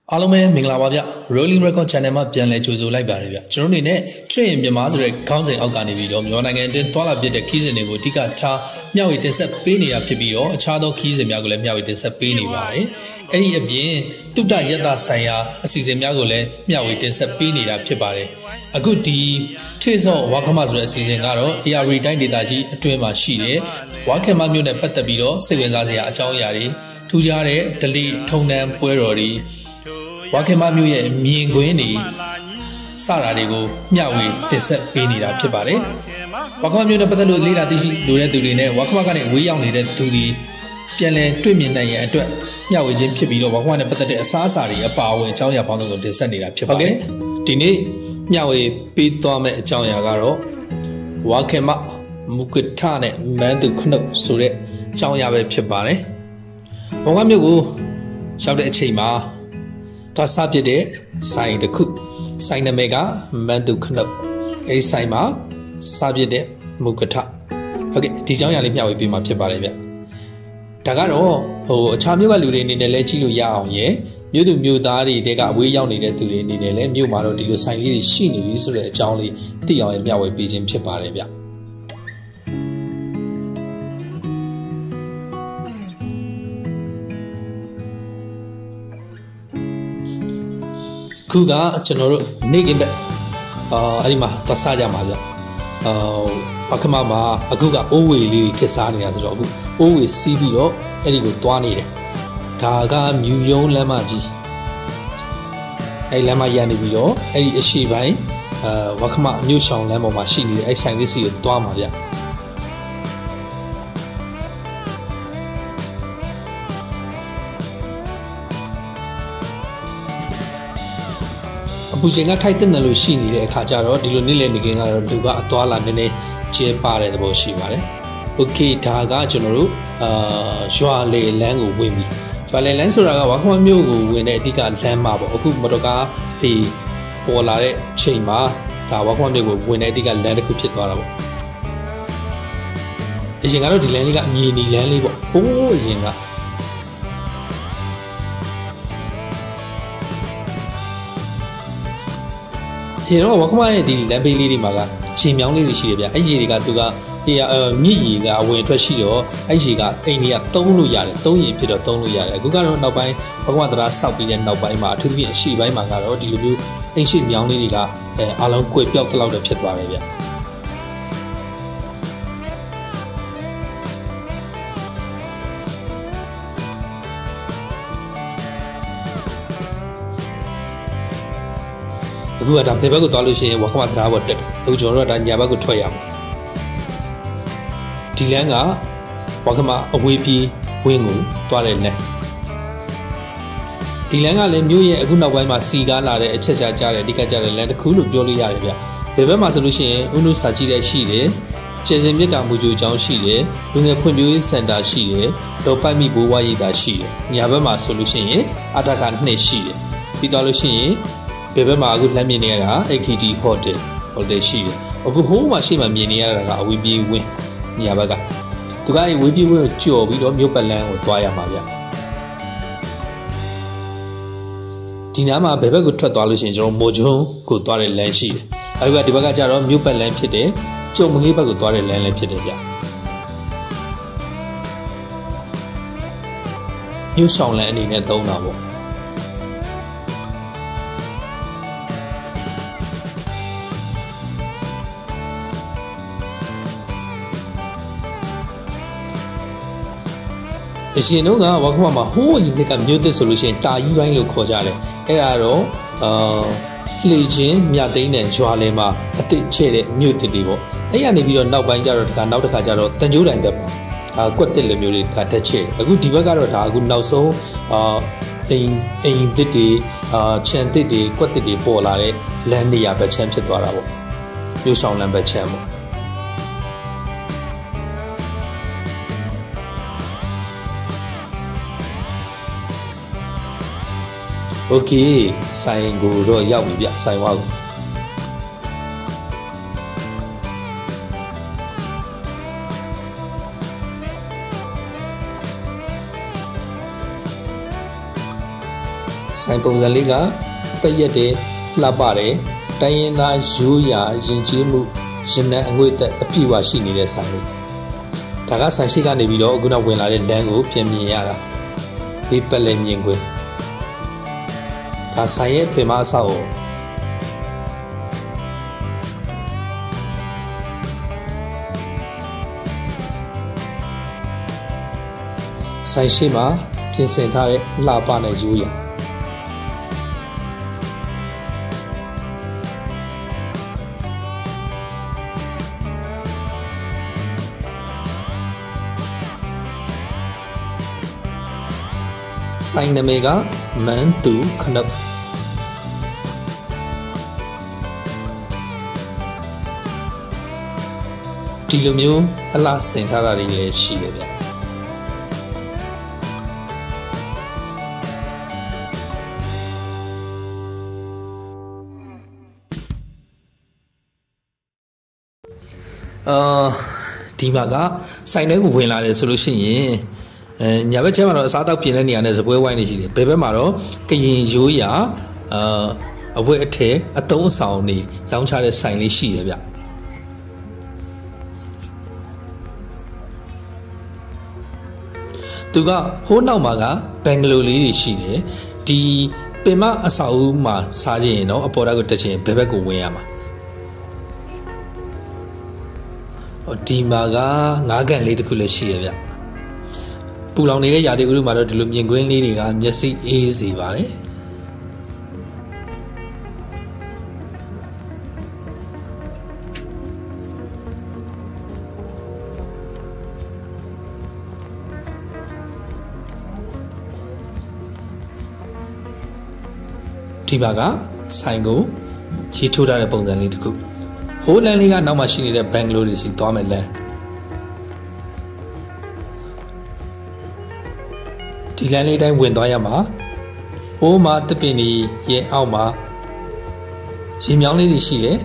အားလုံးပဲမင်္ဂလာပါဗျ Rolling Record Channel မှာပြန်လည်ကြိုဆိုလိုက်ပါတယ်ဗျကျွန်တော်တို့နေနဲ့ Train မြန်မာဆိုတဲ့ခေါင်းစဉ်အောက်ကနေပြီးတော့မြန်မာနိုင်ငံအတွင်းသွားလာပြတဲ့ခီးစဉ်တွေကိုအဓိကထားမျှဝေတင်ဆက်ပေးနေတာဖြစ်ပြီးတော့အခြားသောခီးစဉ်များကိုလည်းမျှဝေတင်ဆက်ပေးနေပါတယ်အဲ့ဒီအပြင်တုတ္တယတ္တဆိုင်ရာအစီအစဉ်များကိုလည်းမျှဝေတင်ဆက်ပေးနေတာဖြစ်ပါတယ်အခုဒီထေဆော့ဝါခမဆိုတဲ့အစီအစဉ်ကတော့ AR တိုင်းဒေသကြီးအတွင်းမှာရှိတဲ့ဝါခမမြို့နဲ့ပတ်သက်ပြီးတော့စိတ်ဝင်စားစရာအကြောင်းအရာတွေထူးခြားတဲ့ဒလိထုံတန်းပွဲတော်တွေဝါခေမမျိုးရဲ့မြင်ကွင်းတွေစတာတွေကိုမျှဝေတင်ဆက်ပေးနေတာဖြစ်ပါတယ်။ဝါခေမမျိုးနဲ့ပတ်သက်လို့လေ့လာသိရှိလိုတဲ့သူတွေနဲ့ဝါခေမကနေဝေးရောက်နေတဲ့သူတွေပြန်လည်တွေ့မြင်နိုင်ရန်အတွက်မျှဝေခြင်းဖြစ်ပြီးတော့ဝါခေမနဲ့ပတ်သက်တဲ့အစားအစာတွေအပါအဝင်အကြောင်းအရာပေါင်းစုံကိုတင်ဆက်နေတာဖြစ်ပါတယ်။ဒီနေ့မျှဝေပေးသွားမယ့်အကြောင်းအရာကတော့ဝါခေမမုကထနဲ့မန်းသူခနုတ်ဆိုတဲ့အကြောင်းအရာပဲဖြစ်ပါတယ်။ဝါခေမမျိုးကိုရောက်တဲ့အချိန်မှာသွားစားပြတဲ့ဆိုင်တစ်ခုဆိုင်နာမည်ကမန်တုခနုတ်အဲဒီဆိုင်မှာစားပြတဲ့မုကထဟုတ်ကဲ့ဒီကြောင်းရလေးမျှဝေပေးမှာဖြစ်ပါတယ်ဗျဒါကတော့အခြားမြို့ကလူတွေအနေနဲ့လည်းကြည့်လို့ရအောင်ရယ်မြို့သူမြို့သားတွေတဲကအဝေးရောက်နေတဲ့သူတွေအနေနဲ့လည်းမြို့မှာတော့ဒီလိုဆိုင်လေးတွေရှိနေပြီဆိုတဲ့အကြောင်းလေးသိအောင်ရမျှဝေပေးခြင်းဖြစ်ပါတယ်ဗျခုကကျွန်တော်တို့နေကင်းဘက်အဲ့ဒီမှာသွားစားကြမှာဗျပကမမှာအခုကအိုးဝေလေးခက်စားနေတာဆိုတော့အခုအိုးဝေစီးပြီးတော့အဲ့ဒီကိုသွားနေတယ်ဒါကမြူယုံလမ်းမကြီးအဲ့လမ်းမရနေပြီးတော့အဲ့ဒီအရှိပိုင်းဝကမမြို့ဆောင်လမ်းပေါ်မှာရှိနေတဲ့အဲ့ဆိုင်လေးစီကိုသွားမှာဗျအပူချိန်ကထိုက်တဲ့လို့ရှိနေတဲ့အခါကျတော့ဒီလိုနေ့လည်နေကင်းကတော့လူကအသွားလာနည်းနည်းကျဲပါတဲ့သဘောရှိပါတယ်။ Okay ဒါကကျွန်တော်တို့ရွာလေလမ်းကိုဝင်ပြီ။ရွာလေလမ်းဆိုတာကဝါခမမြို့ကိုဝင်တဲ့အဓိကလမ်းမှာပေါ့။အခုမတော်ကားဒီပေါ်လာတဲ့အချိန်မှာဒါဝါခမမြို့ကိုဝင်တဲ့အဓိကလမ်းတစ်ခုဖြစ်သွားတာပေါ့။အရင်ကတော့ဒီလမ်းလေးကအမြင်နီလမ်းလေးပေါ့။ဟိုးအရင်ကဒီတော့ဝါခမရဲ့ဒီလမ်းဘေးလေးတွေမှာကရေမြောင်းလေးတွေရှိတယ်ဗျအဲ့ရေတွေကသူကမြစ်ရေကအဝင်ထွက်ရှိတော့အဲ့ရေကအိမ်တွေကသုံးလို့ရတယ်သုံးရင်ဖြစ်တော့သုံးလို့ရတယ်အခုကတော့နောက်ပိုင်းဝါခမတရားဆောက်ပြီးတဲ့နောက်ပိုင်းမှာအထူးသဖြင့်အရှိပိုင်းမှာကတော့ဒီလိုမျိုးအိမ်ရှိမြောင်းလေးတွေကအားလုံးကွေပြောက်တဲ့လောက်တော့ဖြစ်သွားတယ်ဗျအခုကဒါဘယ်ဘက်ကိုသွားလို့ရှိရင်ဝါခမတရားပေါ်တက်တယ်အခုကျွန်တော်တို့ကဒါညာဘက်ကိုထွက်ရမှာဒီလမ်းကဝါခမအဝေးပြေးဝင်းကိုသွားတဲ့လမ်းဒီလမ်းကလည်းမြို့ရဲ့အခုနောက်ပိုင်းမှာစီကားလာတဲ့အချက်ချာကြတဲ့အဓိကကြတဲ့လမ်းတစ်ခုလို့ပြောလို့ရတယ်ဗျဘယ်ဘက်မှာဆိုလို့ရှိရင်ဥနုစာကြည့်တဲ့ရှိတယ်ကျယ်စင်မြစ်တာမူဂျိုကျောင်းရှိတယ်လူငယ်ဖွံ့ဖြိုးရေးစင်တာရှိတယ်တော့ပိုက်မိဘိုးဝါရိတာရှိတယ်ညာဘက်မှာဆိုလို့ရှိရင်အတက2ရှိတယ်ပြီးတော့လို့ရှိရင်ဘယ်ဘက်မှာအခုလမ်းမြင်နေရတာ AKT Hotel ရှိတယ်အခုဟိုးမှာရှေ့မှာမြင်နေရတာကအဝေးပြေးဝင်းညာဘက်ကသူကဝေးပြေးဝင်းကိုကြော်ပြီးတော့မြို့ပတ်လန်းကိုသွားရမှာဗျဒီနားမှာဘယ်ဘက်ကိုထွက်သွားလို့ရှိရင်ကျွန်တော်မိုဂျွန်းကိုသွားတဲ့လမ်းရှိတယ်အခုကဒီဘက်ကကျတော့မြို့ပတ်လန်းဖြစ်တယ်ကျုံမငေးဘက်ကိုသွားတဲ့လမ်းလည်းဖြစ်တယ်ဗျမြို့ဆောင်လမ်းအနေနဲ့သုံးတာပေါ့အရှင်တို့ကဝါခမမှာဟိုးရင်ကမြို့သစ်ဆိုလို့ရှိရင်တာကြီးပိုင်းလို့ခေါ်ကြတယ်အဲ့ဒါတော့လှေချင်းမြသိန်းနဲ့ရွာလဲမှာအစ်စ်ချဲ့တဲ့မြို့သစ်တွေပေါ့အဲ့ရနေပြီးတော့နောက်ပိုင်းကျတော့နောက်တစ်ခါကျတော့တန်ကြိုးတိုင်ဘက်မှာကွက်တစ်လိုမျိုးတွေကတက်ချဲ့အခုဒီဘက်ကတော့ဒါအခုနောက်ဆုံးအိမ်သစ်တွေခြံသစ်တွေကွက်သစ်တွေပေါ်လာတဲ့လမ်းနေရာဘက်ချမ်းဖြစ်သွားတာပေါ့မြို့ဆောင်လမ်းဘက်ချမ်းပေါ့โอเคဆိုင်ကိုတော့ရောက်ပြီဗျဆိုင်ဝါကိုဆဆိုင်ပုံစံလေးကတက်ရက်တယ်လှပတယ်တိုင်းရင်းသားရိုးရာယဉ်ကျေးမှုရင်နှံအငွေ့သက်အပြည့်အဝရှိနေတဲ့ဆိုင်လေးဒါကဆိုင်ရှိကနေပြီးတော့အခုနောက်ဝင်လာတဲ့လမ်းကိုပြင်မြင်ရတာဒီပလဲမြင်ခွင့်ဒါဆိုင်ရဲ့ပင်မအဆောက်အအုံဆိုင်ရှိမှာပြင်ဆင်ထားတဲ့လှပတဲ့ရိုးရာဆိုင်နာမည်ကမန်တူခနပ်ဒီလိုမျိုးအလှဆင်ထားတာတွေလည်းရှိတယ်ဗျဒီမှာကဆိုင်ထဲကိုဝင်လာတယ်ဆိုလို့ရှိရင်ညာဘက်ကျမှတော့အစားအသောက်ပြင်တဲ့နေရာနဲ့စပွဲဝိုင်းနေရှိတယ်ဘယ်ဘက်မှာတော့ကရင်ရိုးရာအဝတ်အထည်အသုံးအဆောင်တွေရောင်းချတဲ့ဆိုင်လေးရှိတယ်ဗျသူကဟိုးနောက်မှာကဘင်္ဂလိုလေးတွေရှိတယ်ဒီပင်မအဆောက်အဦမှာစားခြင်းရင်တော့အပေါ်ဓာတ်ကိုတက်ခြင်းဘယ်ဘက်ကိုဝင်ရမှာဒီမှာကငါးကန်လေးတစ်ခုလည်းရှိရဗျပူလောင်နေတဲ့ရာသီဥတုမှာတော့ဒီလိုမြင်ကွင်းလေးတွေကမျက်စိအေးစေပါတယ်ဒီမှာကဆိုင်ကိုရေးထိုးထားတဲ့ပုံစံလေးတစ်ခုဟိုးလန်လေးကနောက်မှရှိနေတဲ့ဘင်္ဂလိုတွေစီသွားမယ်လမ်းဒီလမ်းလေးတိုင်းဝင်သွားရမှာဟိုးမှာတပင်ကြီးရဲ့အောက်မှာရေမြောင်းလေးတွေရှိတယ်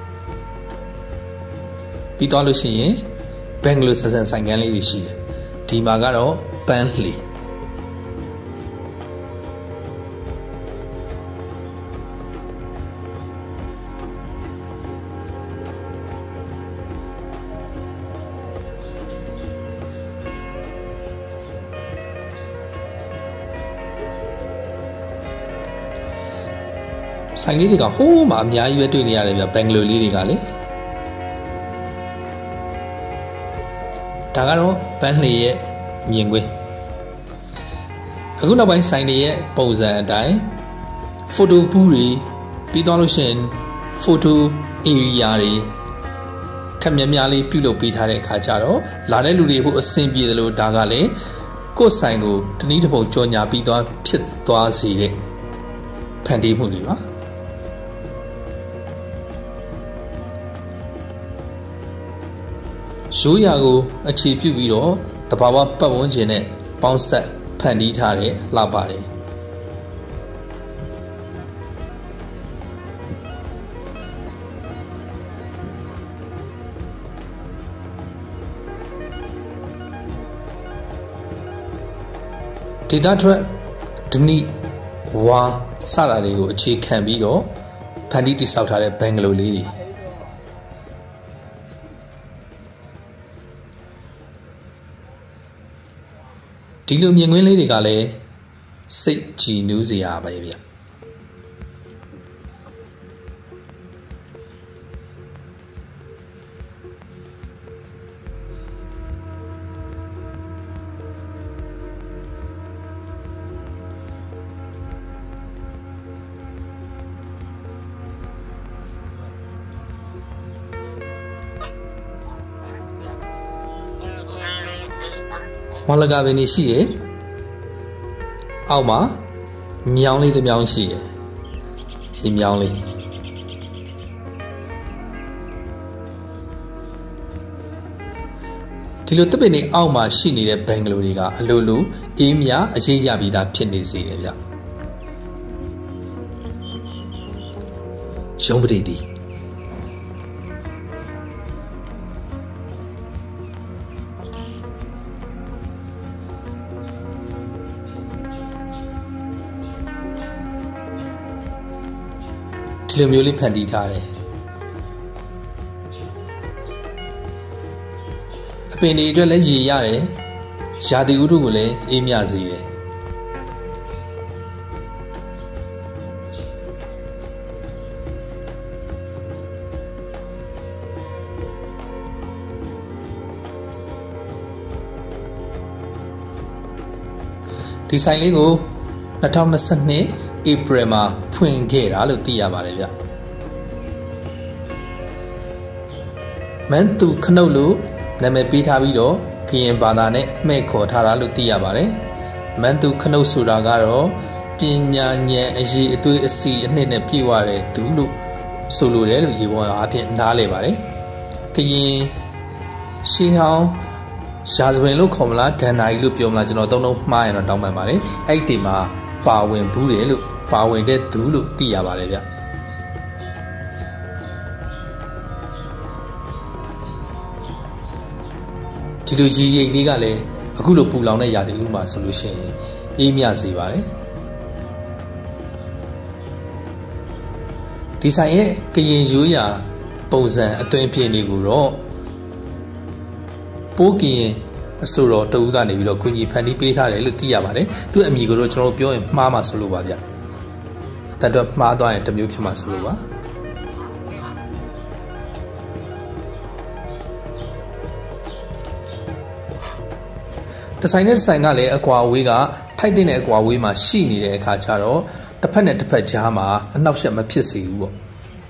ပြီးသွားလို့ရှိရင်ဘင်္ဂလိုဆန်ဆန်ဆိုင်ကန်းလေးတွေရှိတယ်ဒီမှာကတော့ပန်းလှီဆိုင်လေးတွေကဟိုးမှာအများကြီးပဲတွေ့နေရတယ်ဗျဘင်္ဂလိုလေးတွေကလေဒါကတော့ပန်းလှီရဲ့မြင်ကွင်းအခုနောက်ပိုင်းဆိုင်တွေရဲ့ပုံစံအတိုင်းဖိုတိုဘူးတွေပြီးသွားလို့ရှိရင်ဖိုတိုဧရိယာတွေခက်မြများလေးပြုလုပ်ပေးထားတဲ့အခါကျတော့လာတဲ့လူတွေဖို့အဆင်ပြေတယ်လို့ဒါကလည်းကိုယ်ဆိုင်ကိုတနည်းတစ်ပုံကြော်ညာပြီးသွားဖြစ်သွားစေတဲ့ဖန်တီးမှုတွေပါရိုးရာကိုအခြေပြုပြီးတော့တဘာဝပတ်ဝန်းကျင်နဲ့ပေါင်းဆက်ဖန်တီးထားတဲ့လှပါတယ်ဒေတာထွက်ဒနိဝါစတာတွေကိုအခြေခံပြီးတော့ဖန်တီးတည်ဆောက်ထားတဲ့ဘင်္ဂလိုလေးတွေဒီလိုမြင်ကွင်းလေးတွေကလည်းစိတ်ကြည်နူးစရာပဲဗျမော်လကပင်နေရှိရအောက်မှာမြောင်းလေးတစ်မြောင်းရှိရရေမြောင်းလေးဒီလိုတပ်ပင်နေအောက်မှာရှိနေတဲ့ဘင်္ဂလိုတွေကအလိုလိုအေးမြအရေးရပြီးသားဖြစ်နေစေတယ်ဗျရုံးပရိသီဒီလိုမျိုးလေးဖန်တီးထားတယ်အပင်တွေအတွက်လည်းရေရတယ်ရာသီဥတုကိုလည်းအေးမြစေတယ်ဒီဆိုင်လေးကို2022 April မှာဖွင့်ခဲ့တာလို့သိရပါတယ်ဗျမန်တူခနုတ်လို့နာမည်ပေးထားပြီးတော့ကရင်ဘာသာနဲ့မှဲ့ခေါ်ထားတာလို့သိရပါတယ်မန်တူခနုတ်ဆိုတာကတော့ပညာဉာဏ်အရေးအသွေးအစီအနှစ်နဲ့ပြည့်ဝတဲ့သူလို့ဆိုလိုတယ်လို့ရေပေါ်အဖြစ်နားလည်ပါတယ်ကရင်ရှေးဟောင်းရာဇဝင်လို့ခေါ်မလားဒန်နာကြီးလို့ပြောမလားကျွန်တော်သုံးလုံးမှားရင်တော့တောင်းပန်ပါတယ်အဲ့ဒီမှာပါဝင်ဘူးတယ်လို့ပါဝင်တဲ့သူလို့သိရပါတယ်ဗျဒီလိုရည်ရည်လေးကလည်းအခုလိုပူလောင်တဲ့ရာသီဥတုမှာဆိုလို့ရှိရင်အေးမြစေပါတယ်ဒီဆိုင်ရဲ့ကရင်ရိုးရာပုံစံအသွင်အဖြစ်တွေကိုတော့ပိုးကရင်အဆိုတော်တဦးကနေပြီးတော့ကိုကြီးဖန်တီးပေးထားတယ်လို့သိရပါတယ်သူ့အမည်ကိုတော့ကျွန်တော်ပြောရင်မှားမှာဆိုလို့ပါဗျအတတော့မှားသွားရင်တစ်မျိုးဖြစ်မှာဆိုလို့ပါဒီဆိုင်နဲ့ဒီဆိုင်ကလည်းအကွာအဝေးကထိုက်တဲ့အကွာအဝေးမှာရှိနေတဲ့အခါကျတော့တစ်ဖက်နဲ့တစ်ဖက်ကြားမှာအနှောက်အယှက်မဖြစ်စေဘူးပေါ့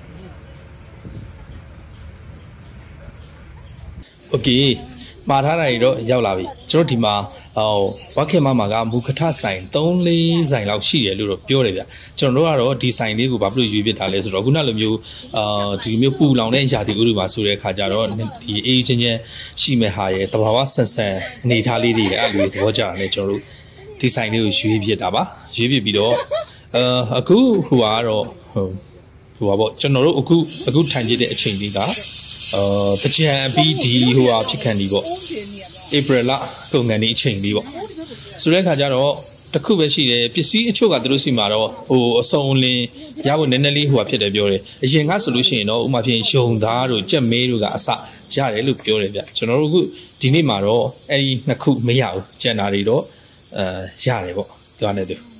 โอเคမှာထားတာတွေတော့ရောက်လာပြီကျွန်တော်ဒီမှာဝက်ခင်မကမူခထဆိုင်3-4ဆိုင်လောက်ရှိတယ်လို့တော့ပြောတယ်ဗျကျွန်တော်တို့ကတော့ဒီဆိုင်လေးကိုဘာဖြစ်လို့ရွေးပြတာလဲဆိုတော့ခုနလိုမျိုးဒီမျိုးပူလောင်တဲ့ຢာတီဥတွေမှာဆိုတဲ့အခါကျတော့ဒီအေးချင်းချင်းရှိမဲ့ဟာရဲ့တဘာဝဆန်ဆန်အနေထားလေးတွေအဲ့လိုသဘောကျတာနဲ့ကျွန်တော်တို့ဒီဆိုင်လေးကိုရွေးပြတာပါရွေးပြပြီးတော့အခုဟိုကတော့ဟိုပါပေါ့ကျွန်တော်တို့အခုထိုင်ကြည့်တဲ့အချိန်လေးကပကြံပြီးဒီဟိုဟာဖြစ်ခံဒီပေါ့ April လကုန်ကန်ဒီအချိန်လေးပေါ့ဆိုတဲ့အခါကျတော့တခုပဲရှိတယ်ပစ္စည်းအချို့ကသူတို့စီမှာတော့ဟိုအစုံလင်ရဖို့နည်းနည်းလေးဟိုဟာဖြစ်တယ်ပြောတယ်အရင်ကဆိုလို့ရှိရင်တော့ဥမာဖြင့်ယုံသားတို့ကြက်မဲတို့ကအစရတယ်လို့ပြောတယ်ဗျကျွန်တော်တို့အခုဒီနေ့မှာတော့အဲ့ဒီနှစ်ခုမရဘူးကျန်တာတွေတော့ရတယ်ပေါ့သွားနေတယ်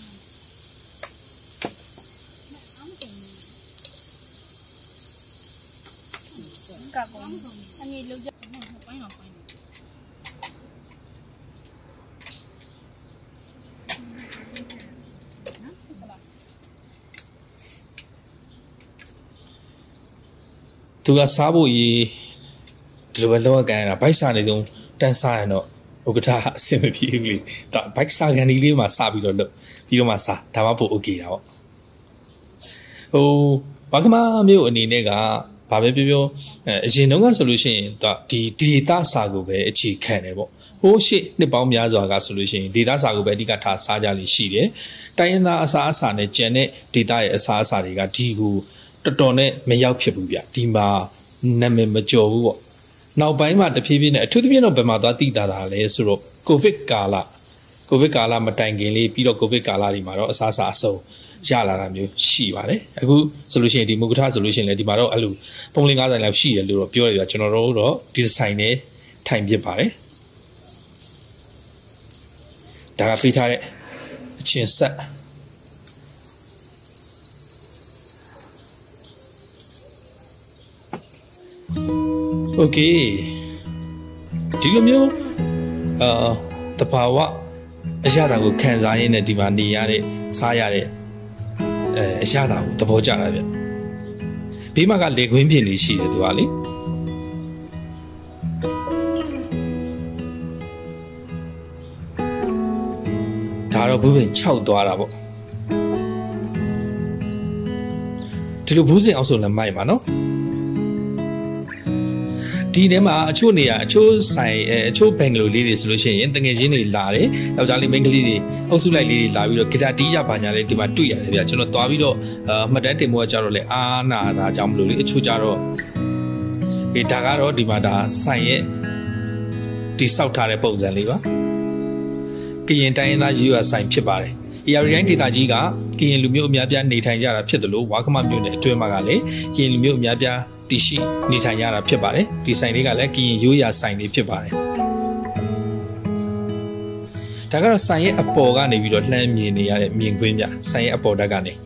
သူကစားဖို့ရေးဒီလိုပဲလောကန်ရတာဘိုက်စားနေဆုံးတန်းစားရင်တော့ဥက္ကဋ္ဌအဆင်မပြေဘူးလေဒါဘိုက်စားကန်ဒီလေးမှာစပြီးတော့လုပ်ပြီးတော့မှစားဒါမှပို့ okay တာပေါ့ဟိုဘာကမမျိုးအနေနဲ့ကဘာပဲပြောပြောအရင်တုန်းကဆိုလို့ရှိရင်ဒီဒေတာစာကိုပဲအခြေခံတယ်ပေါ့ဟိုရှေ့နှစ်ပေါင်းများစွာကဆိုလို့ရှိရင်ဒေတာစာကိုပဲအဓိကထားစားကြလိမ့်ရှိတယ်တိုင်းရင်းသားအစားအစာနဲ့ကျန်တဲ့ဒေတာရဲ့အစားအစာတွေကဒီကိုတော်တော်နဲ့မရောက်ဖြစ်ဘူးဗျဒီမှာနာမည်မကျော်ဘူးပေါ့နောက်ပိုင်းမှာတဖြည်းဖြည်းနဲ့အထူးသဖြင့်တော့ဘယ်မှာသွားသိတာလဲဆိုတော့ကိုဗစ်ကာလမတိုင်ခင်လေးပြီးတော့ကိုဗစ်ကာလဒီမှာတော့အစားအစာအစုံရလာတာမျိုးရှိပါတယ်အခုဆိုလို့ရှိရင်ဒီမုကထဆိုလို့ရှိရင်လည်းဒီမှာတော့အဲ့လို3-5ဆိုင်လောက်ရှိတယ်လို့တော့ပြောရပြကျွန်တော်တို့တော့ဒီဆိုင်နဲ့ထိုင်ပြပါတယ်ဒါကပေးထားတဲ့အချင်းဆက်โอเคဒီလိုမျိုးတဘာဝအရာတာကိုခံစားရင်းနဲ့ဒီမှာနေရတဲ့စားရတဲ့အရာတာကိုသဘောကျတာဗျဘေးမှာကလေခွင်းပြင်လေးရှိတယ်သူကလေဒါတော့ဘူးပင်6သွားတာပေါ့ဒီလိုဘူးစင်အောင်ဆိုလည်းမိုက်ပါနော်ဒီထဲမှာအချို့နေရာအချို့ဆိုင်အချို့ဘင်္ဂလိုလေးတွေဆိုလို့ရှိရင်တငယ်ချင်းတွေလာတယ်ယောက်ျားလေးမိန်းကလေးတွေအုပ်စုလိုက်လေးတွေလာပြီးတော့ဂီတာတီးရပါညာလေးဒီမှာတွေ့ရတယ်ဗျကျွန်တော်သွားပြီးတော့မှတ်တမ်းတင်မှုကကြတော့လေအာနာတာကြောင့်မလို့လေအချို့ကြတော့ဒါကတော့ဒီမှာဒါဆိုင်ရဲ့ဒီစောက်ထားတဲ့ပုံစံလေးပါကရင်တိုင်းရင်းသားရိုးရာဆိုင်ဖြစ်ပါတယ် AR ဒေတာကြီးကကရင်လူမျိုးအများပြားနေထိုင်ကြတာဖြစ်တယ်လို့ဝါခမမြို့နယ်အတွင်းမှာကလည်းကရင်လူမျိုးအများပြားတည်ရှိနေထိုင်ကြတာဖြစ်ပါတယ်ဒီဆိုင်လေးကလည်းကရင်ရိုးရာဆိုင်လေးဖြစ်ပါတယ်ဒါကတော့ဆိုင်ရဲ့အပေါ်ကနေပြီးတော့လှမ်းမြင်နေရတဲ့မြင်ကွင်းပြဆိုင်ရဲ့အပေါ်ဓာတ်ကနေ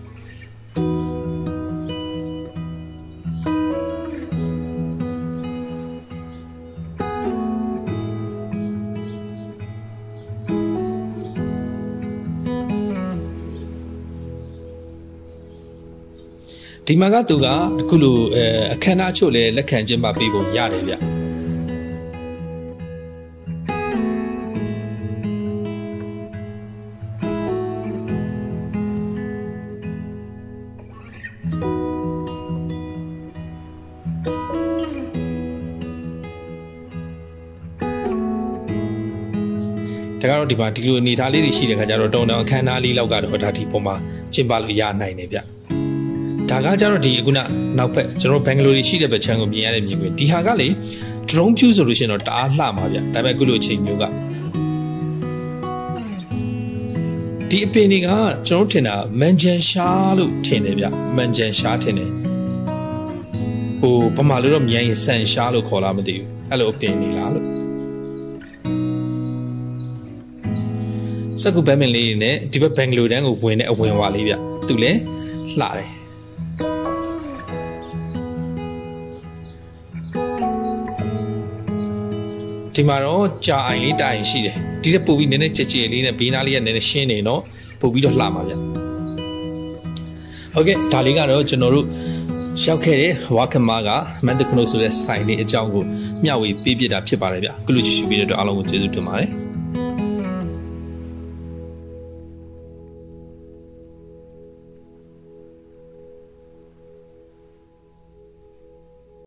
ဒီမှာကသူကအခုလိုအခမ်းအနားချို့လဲလက်ခံကျင်းပပေးဖို့ရတယ်ဗျဒါကတော့ဒီမှာဒီလိုအနေထားလေးတွေရှိတဲ့ခါကျတော့တုံတောင်အခမ်းအနားလေးလောက်ကတော့ဒါဒီပုံမှာကျင်းပလို့ရနိုင်တယ်ဗျဒါကကြတော့ဒီအခုနောက်ဖက်ကျွန်တော်ဘင်္ဂလိုတွေရှိတဲ့ဘက်ချမ်းကိုမြင်ရတဲ့မြင်ကွင်းဒီဟာကလေ drone view ဆိုလို့ရှိရင်တော့တအားလှမှာဗျဒါပေမဲ့အခုလိုအချိန်မျိုးကဒီအပင်တွေကကျွန်တော်ထင်တာမန်ဂျန်ရှာလို့ထင်တယ်ဗျမန်ဂျန်ရှာထင်တယ်ဟိုပမာလို့တော့မြိုင်ဆန်ရှာလို့ခေါ်လားမသိဘူးအဲ့လိုအပင်နေလားလို့စကူဘဲမင်လေးတွေနဲ့ဒီဘက်ဘင်္ဂလိုတန်းကိုဝင်တဲ့အဝင်ဝါလေးဗျသူလည်းလှတယ်ဒီမှာတော့ကြာအိုင်လေးတိုင်ရှိတယ်ဒီတက်ပို့ပြီးနည်းနည်းကြဲကြဲလေးနဲ့ဘေးနားလေးကနည်းနည်းရှင်းနေတော့ပို့ပြီးတော့လှမှာဗျဟုတ်ကဲ့ဒါလေးကတော့ကျွန်တော်တို့ရောက်ခဲ့တဲ့ဝါခမားကမန်တကနိုဆိုတဲ့ဆိုင်လေးအကြောင်းကိုမျှဝေပေးပြတာဖြစ်ပါတယ်ဗျအခုလိုကြည့်ရှုပေးတဲ့အတွက်အားလုံးကိုကျေးဇူးတင်ပါတယ်